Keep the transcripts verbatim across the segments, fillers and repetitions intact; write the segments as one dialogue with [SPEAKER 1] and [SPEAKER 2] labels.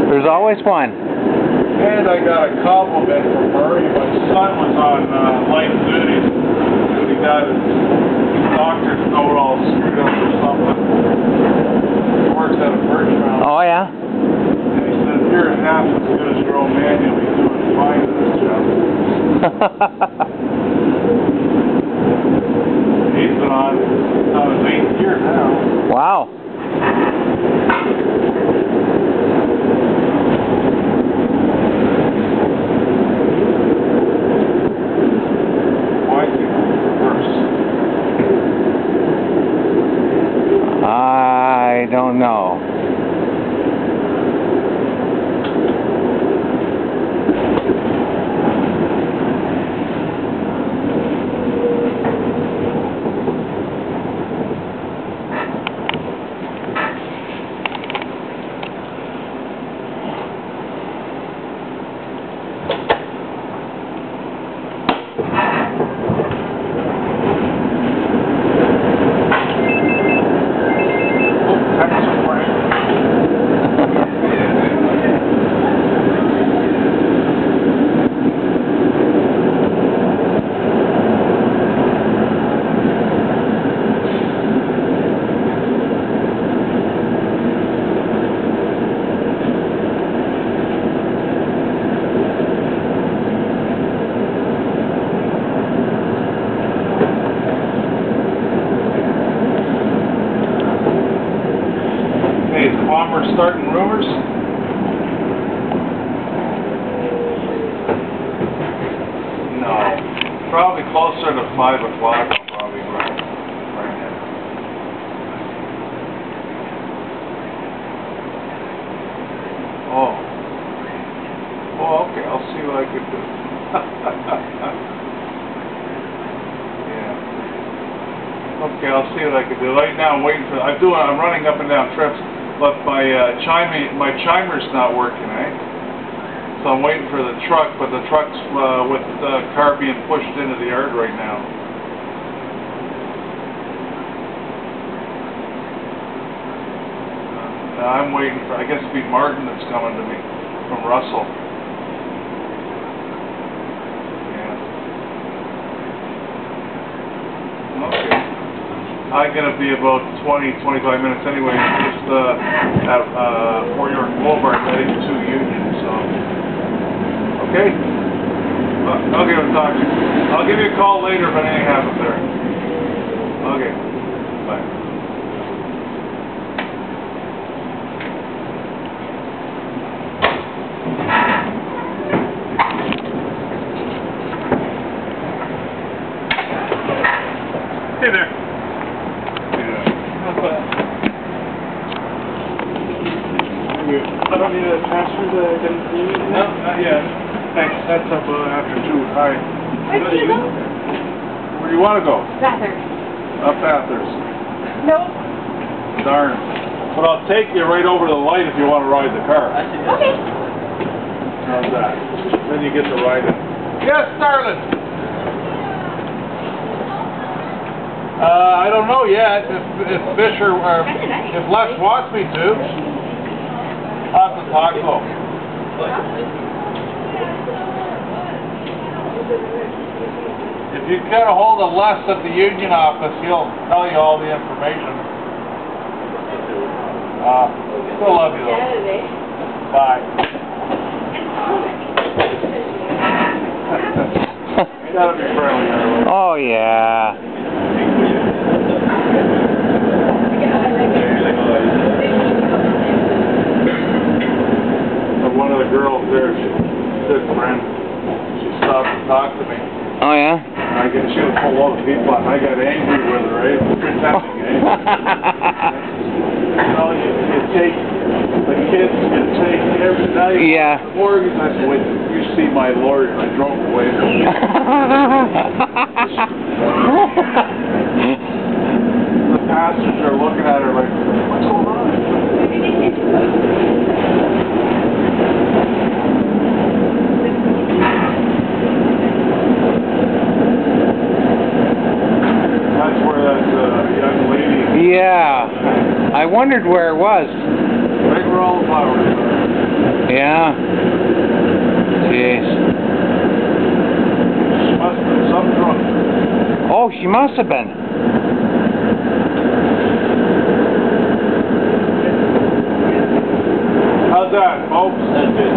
[SPEAKER 1] There's always one.
[SPEAKER 2] And I got a compliment from Murray. My son was on uh, light duty. And he got his doctor's note all screwed up or something. He works at a Birchmount.
[SPEAKER 1] Oh, yeah?
[SPEAKER 2] And he said, if you're half as good as your old man, you'll be doing fine in this job. He's been on, on his eighth year now.
[SPEAKER 1] Wow. I don't know. Bomber starting rumors? No. Probably closer to five o'clock. I'll probably right, right now. Oh. Oh, okay. I'll see what I can do. Yeah. Okay, I'll see what I can do. Right now, I'm waiting for. I'm doing. I'm running up and down trips. But my uh, chiming, my chimer's not working, eh? So I'm waiting for the truck, but the truck's uh, with the car being pushed into the yard right now. Uh, I'm waiting for, I guess it'd be Martin that's coming to me from Russell. Yeah. Okay. I'm going to be about twenty, twenty-five minutes anyway, just uh, at uh, Fort York Boulevard, heading to Union, so. Okay? Uh, I'll give it a talk. I'll give you a call later if anything happens there. Okay. Bye. Hey there.
[SPEAKER 3] I don't need a transfer to get into the unit?
[SPEAKER 2] No, not yet. Thanks. That's up uh, after two. Hi.
[SPEAKER 4] Where do you go?
[SPEAKER 2] Where do you want to go?
[SPEAKER 4] Bathurst.
[SPEAKER 2] Up Bathurst.
[SPEAKER 4] No.
[SPEAKER 2] Darn. But I'll take you right over to the light if you want to ride the car.
[SPEAKER 4] Okay.
[SPEAKER 2] How's that? Then you get to ride it. Yes, darling. Uh, I don't know yet. If if Fisher or if Les wants me to. I'll have to talk to him. If you get a hold of Les at the union office, he'll tell you all the information. Uh, still love you though. Bye. Gotta be friendly, Harley.
[SPEAKER 1] Oh, yeah.
[SPEAKER 2] One of the girls there, she's a good friend. She stopped to talk to me.
[SPEAKER 1] Oh, yeah?
[SPEAKER 2] I guess she was full of people, and I got angry with her, right? Pretending angry. You know, you, you take the kids, you take every night.
[SPEAKER 1] Yeah.
[SPEAKER 2] The mortgage, I said, wait, you see my lawyer. I drove away. The pastors are looking at her like, what's going on?
[SPEAKER 1] Yeah, I wondered where it was.
[SPEAKER 2] Right where all the flowers are.
[SPEAKER 5] Huh. Jeez.
[SPEAKER 2] Must have been some drunk.
[SPEAKER 5] Oh, she must have been.
[SPEAKER 2] How's that, folks? That's good.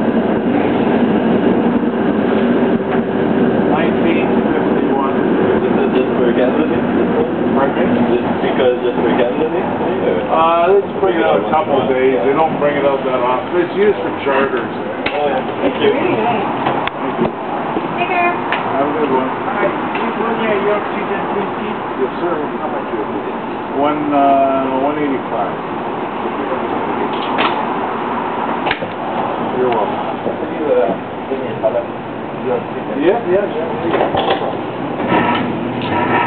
[SPEAKER 2] nineteen fifty-one.
[SPEAKER 6] This is just for Canada?
[SPEAKER 2] Pardon me?
[SPEAKER 6] Just because just for Canada?
[SPEAKER 2] Uh, they just bring it out a couple of days. They don't bring it out that often. It's used for charters.
[SPEAKER 6] Oh, yeah. Thank you.
[SPEAKER 4] Take care.
[SPEAKER 2] Have a good one. Yes, sir. How much you One, uh, one eighty-five. You're welcome. Yeah, yeah, yeah. No problem.